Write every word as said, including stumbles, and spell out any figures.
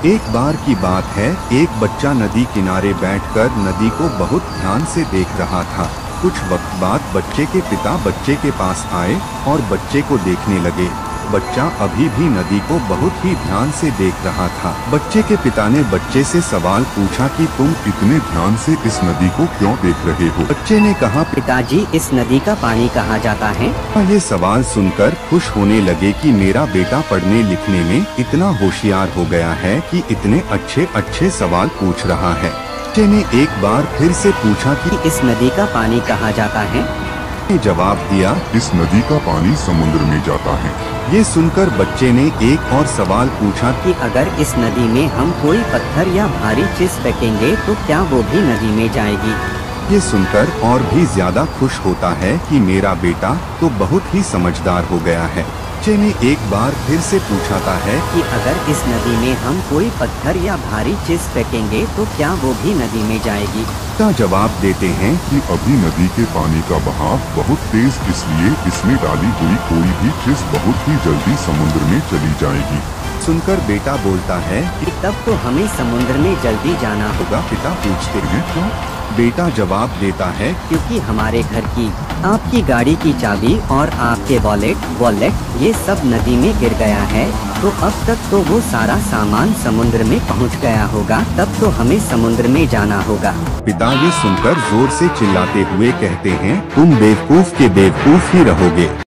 एक बार की बात है, एक बच्चा नदी किनारे बैठकर नदी को बहुत ध्यान से देख रहा था। कुछ वक्त बाद बच्चे के पिता बच्चे के पास आए और बच्चे को देखने लगे। बच्चा अभी भी नदी को बहुत ही ध्यान से देख रहा था। बच्चे के पिता ने बच्चे से सवाल पूछा कि तुम इतने ध्यान से इस नदी को क्यों देख रहे हो? बच्चे ने कहा, पिताजी, इस नदी का पानी कहाँ जाता है? ये सवाल सुनकर खुश होने लगे कि मेरा बेटा पढ़ने लिखने में इतना होशियार हो गया है कि इतने अच्छे अच्छे सवाल पूछ रहा है। बच्चे ने एक बार फिर से पूछा कि इस नदी का पानी कहाँ जाता है? जवाब दिया, इस नदी का पानी समुद्र में जाता है। ये सुनकर बच्चे ने एक और सवाल पूछा कि अगर इस नदी में हम कोई पत्थर या भारी चीज फेंकेंगे तो क्या वो भी नदी में जाएगी? ये सुनकर और भी ज्यादा खुश होता है कि मेरा बेटा तो बहुत ही समझदार हो गया है। बच्चे ने एक बार फिर से पूछाता है कि अगर इस नदी में हम कोई पत्थर या भारी चीज फेंकेंगे तो क्या वो भी नदी में जाएगी? का जवाब देते हैं कि अभी नदी के पानी का बहाव बहुत तेज, इसलिए इसमें डाली हुई कोई भी चीज बहुत ही जल्दी समुद्र में चली जाएगी। सुनकर बेटा बोलता है कि तब तो हमें समुद्र में जल्दी जाना होगा। पिता पूछते हैं क्यों? बेटा जवाब देता है, क्योंकि हमारे घर की, आपकी गाड़ी की चाबी और आपके वॉलेट वॉलेट ये सब नदी में गिर गया है, तो अब तक तो वो सारा सामान समुद्र में पहुंच गया होगा, तब तो हमें समुद्र में जाना होगा। पिता ये सुनकर जोर से चिल्लाते हुए कहते हैं, तुम बेवकूफ के बेवकूफ ही रहोगे।